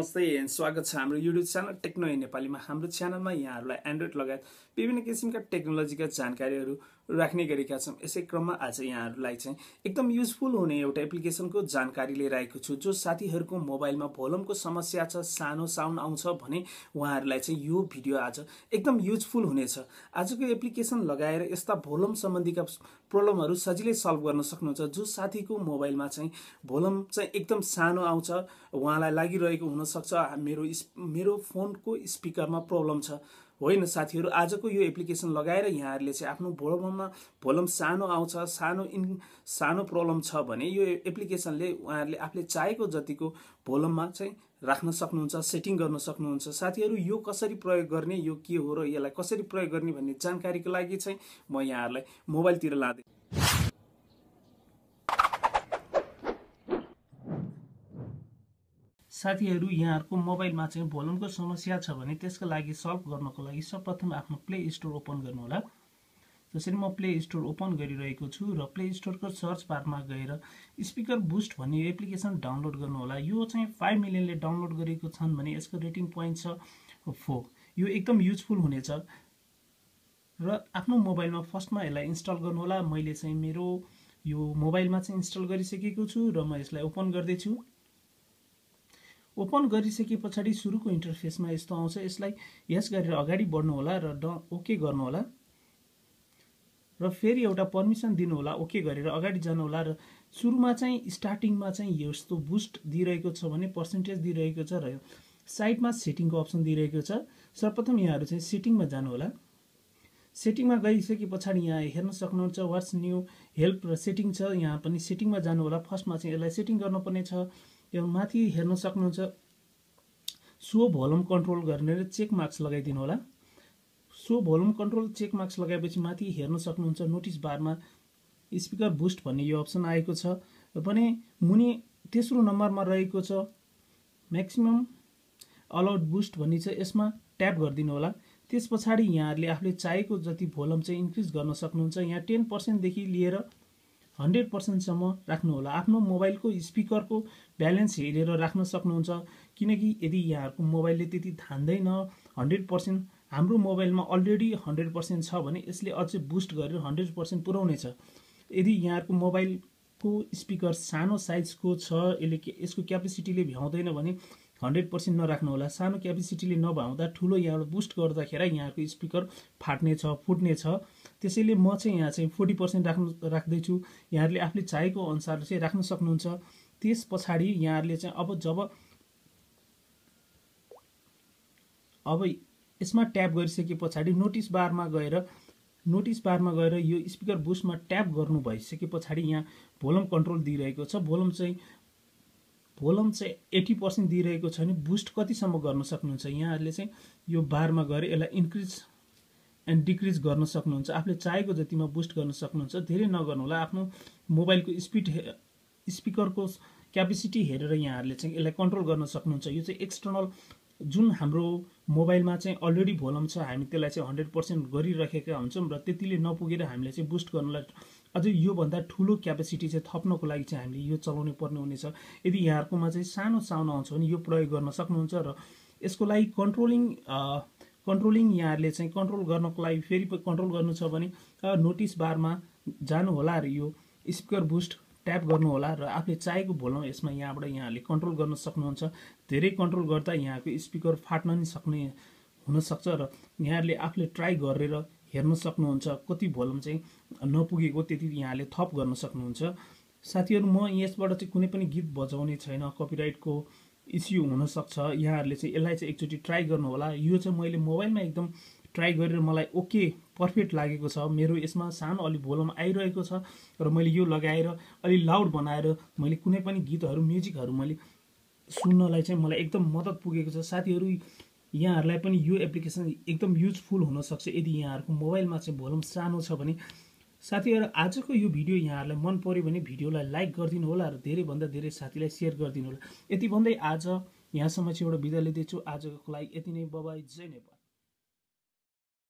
नमस्ते स्वागत छ हाम्रो युट्युब च्यानल टेक्नो नेपालीमा। हाम्रो च्यानलमा यहाँहरूलाई एन्ड्रोइड लगायत विभिन्न किसिमका टेक्नोलोजीका जानकारीहरू राख्ने गरेका छौँ। यसै क्रममा आज यहाँहरूलाई चाहिँ एकदम युजफुल हुने एउटा एप्लिकेसनको जानकारी लिएर आएको छु। जो साथीहरूको मोबाइलमा भोल्युमको समस्या छ, सानो साउन्ड आउँछ भने उहाँहरूलाई चाहिँ यो भिडियो आज एकदम युजफुल हुनेछ। आजको एप्लिकेसन लगाएर यस्ता भोल्युम सम्बन्धीका प्रब्लमहरू सजिलै सल्भ गर्न सक्नुहुन्छ। जो साथीको मोबाइलमा चाहिँ भोल्युम चाहिँ एकदम सानो आउँछ, उहाँलाई लागिरहेको हुनसक्छ मेरो फोनको स्पिकरमा प्रब्लम छ। होइन साथीहरू, आजको यो एप्लिकेसन लगाएर यहाँहरूले चाहिँ आफ्नो भोल्युम सानो आउँछ, सानो प्रब्लम छ भने यो एप्लिकेसनले उहाँहरूले आफूले चाहेको जतिको भोल्युममा चाहिँ राख्न सक्नुहुन्छ, सेटिङ गर्न सक्नुहुन्छ। साथीहरू, यो कसरी प्रयोग गर्ने, यो के हो र यसलाई कसरी प्रयोग गर्ने भन्ने जानकारीको लागि चाहिँ म यहाँहरूलाई मोबाइलतिर लाँदै। साथीहरू, यहाँहरूको मोबाइलमा चाहिँ भोल्युमको समस्या छ भने त्यसको लागि सल्भ गर्नको लागि सर्वप्रथम आफ्नो प्ले स्टोर ओपन गर्नुहोला। जसरी म प्ले स्टोर ओपन गरिरहेको छु र प्ले स्टोरको सर्च बारमा गएर स्पिकर बुस्ट भन्ने एप्लिकेसन डाउनलोड गर्नुहोला। यो चाहिँ 5 मिलियनले डाउनलोड गरेको छन् भने यसको रेटिङ पोइन्ट छ 4। यो एकदम युजफुल हुनेछ र आफ्नो मोबाइलमा फर्स्टमा यसलाई इन्स्टल गर्नुहोला। मैले चाहिँ मेरो यो मोबाइलमा चाहिँ इन्स्टल गरिसकेको छु र म यसलाई ओपन गर्दैछु। ओपन गरिसके पछाडि सुरुको इन्टरफेसमा यस्तो आउँछ। यसलाई यस गरेर अगाडि बढ्नु होला र ओके गर्नु होला र फेरि एउटा पर्मिसन दिनु होला। ओके गरेर अगाडि जानु होला र सुरुमा चाहिँ स्टार्टिङमा चाहिँ यस्तो बुस्ट दिइरहेको छ भने पर्सेन्टेज दिइरहेको छ र साइडमा सेटिङको अप्सन दिइरहेको छ। सर्वप्रथम यहाँहरू चाहिँ सेटिङमा जानु होला। सेटिङमा गइसके पछाडि यहाँ हेर्न सक्नुहुन्छ वाट्स न्यू हेल्प र सेटिङ छ। यहाँ पनि सेटिङमा जानु होला। फर्स्टमा चाहिँ यसलाई सेटिङ गर्नुपर्ने छ। यो माथि हेर्न सक्नुहुन्छ सो भोल्युम कन्ट्रोल गर्ने चेक मार्क्स लगाइदिनु होला। सो भोल्युम कन्ट्रोल चेक मार्क्स लगाएपछि माथि हेर्न सक्नुहुन्छ नोटिस बारमा स्पिकर बुस्ट भन्ने यो अप्सन आएको छ भने मुनि तेस्रो नम्बरमा रहेको छ म्याक्सिमम अलाउड बुस्ट भन्ने छ। यसमा ट्याप गरिदिनु होला। त्यस पछाडि यहाँहरूले आफूले चाहेको जति भोल्युम चाहिँ इन्क्रिज गर्न सक्नुहुन्छ। यहाँ 10% देखि लिएर 100% सम्म राख्नु होला। आफ्नो मोबाइलको स्पिकरको ब्यालेन्स हेरेर राख्न सक्नुहुन्छ। किनकि यदि यहाँहरूको मोबाइलले त्यति थान्दैन 100%, हाम्रो मोबाइलमा अलरेडी 100% छ भने यसले अझै बुस्ट गरेर 100% पुर्याउनेछ। यदि यहाँहरूको मोबाइलको स्पिकर सानो साइजको छ, यसको क्यापेसिटीले भ्याउँदैन भने 100% नराख्नु होला। सानो क्यापेसिटीले नभ्याउँदा ठुलो यहाँबाट बुस्ट गर्दाखेरि यहाँको स्पिकर फाट्नेछ, फुट्नेछ। त्यसैले म चाहिँ यहाँ चाहिँ 40% राख्दैछु। यहाँहरूले आफूले चाहेको अनुसार चाहिँ राख्न सक्नुहुन्छ। त्यस पछाडि यहाँहरूले चाहिँ अब यसमा ट्याप गरिसके पछाडि नोटिस बारमा गएर यो स्पिकर बुस्टमा ट्याप गर्नु भइसके पछाडि यहाँ भोल्युम कन्ट्रोल दिइरहेको छ। भोल्युम चाहिँ 80% दिइरहेको छ भने बुस्ट कतिसम्म गर्न सक्नुहुन्छ। यहाँहरूले चाहिँ यो बारमा गएर यसलाई इन्क्रिज एन्ड डिक्रिज गर्न सक्नुहुन्छ। आफूले चाहेको जतिमा बुस्ट गर्न सक्नुहुन्छ। धेरै नगर्नु होला। आफ्नो मोबाइलको स्पिकरको क्यापेसिटी हेरेर यहाँहरूले चाहिँ यसलाई कन्ट्रोल गर्न सक्नुहुन्छ। यो चाहिँ एक्सटर्नल जुन हाम्रो मोबाइलमा चाहिँ अलरेडी भोल्युम छ, हामी त्यसलाई चाहिँ 100% गरिराखेका हुन्छौँ र त्यतिले नपुगेर हामीले चाहिँ बुस्ट गर्नलाई अझै योभन्दा ठुलो क्यापेसिटी चाहिँ थप्नको लागि चाहिँ हामीले यो चलाउनु पर्ने हुनेछ। यदि यहाँहरूकोमा चाहिँ सानो साउन्ड आउँछ भने यो प्रयोग गर्न सक्नुहुन्छ र यसको लागि कन्ट्रोलिङ यहाँहरूले चाहिँ कन्ट्रोल गर्नको लागि फेरि कन्ट्रोल गर्नु छ भने नोटिस बारमा जानु होला र यो स्पिकर बुस्ट ट्याप गर्नु होला र आफूले चाहेको भोल्युम यसमा यहाँबाट यहाँहरूले कन्ट्रोल गर्न सक्नुहुन्छ। धेरै कन्ट्रोल गर्दा यहाँको स्पिकर फाट्न नि सक्ने हुनसक्छ र यहाँहरूले आफूले ट्राई गरेर हेर्न सक्नुहुन्छ कति भोल्युम चाहिँ नपुगेको त्यति यहाँहरूले थप गर्न सक्नुहुन्छ। साथीहरू, म यसबाट चाहिँ कुनै पनि गीत बजाउने छैन, कपिराइटको इस्यु हुनसक्छ। यहाँहरूले चाहिँ यसलाई चाहिँ एकचोटि ट्राई गर्नु होला। यो चाहिँ मैले मोबाइलमा एकदम ट्राई गरेर मलाई ओके पर्फेक्ट लागेको छ। मेरो यसमा सानो अलि भोल्युम आइरहेको छ र मैले यो लगाएर अलि लाउड बनाएर मैले कुनै पनि गीतहरू म्युजिकहरू मैले सुन्नलाई चाहिँ मलाई एकदम मद्दत पुगेको छ। साथीहरू, यहाँहरूलाई पनि यो एप्लिकेसन एकदम युजफुल हुनसक्छ यदि यहाँहरूको मोबाइलमा चाहिँ भोल्युम सानो छ भने। साथीहरू, आजको यो भिडियो यहाँहरूलाई मन पर्यो भने भिडियोलाई लाइक गरिदिनु होला र धेरैभन्दा धेरै साथीलाई सेयर गरिदिनु होला। यति भन्दै आज यहाँसम्म चाहिँ एउटा बिदा लिँदैछु। आजको लागि यति नै। Bye bye. जय नेपाल।